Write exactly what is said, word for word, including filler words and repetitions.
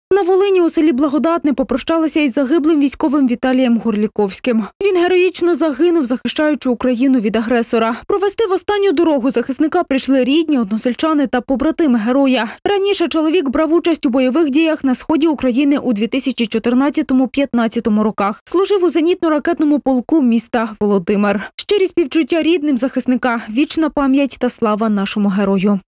На Волині у селі Благодатне попрощалися із загиблим військовим Віталієм Горліковським. Він героїчно загинув, захищаючи Україну від агресора. Провести в останню дорогу захисника прийшли рідні, односельчани та побратими героя. Раніше чоловік брав участь у бойових діях на сході України у дві тисячі чотирнадцятому - дві тисячі п'ятнадцятому роках. Служив у зенітно-ракетному полку міста Володимир. Щирі співчуття рідним захисника, вічна пам'ять та слава нашому герою.